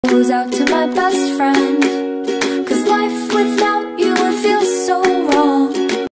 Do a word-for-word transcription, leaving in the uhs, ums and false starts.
Goes out to my best friend, 'cause life without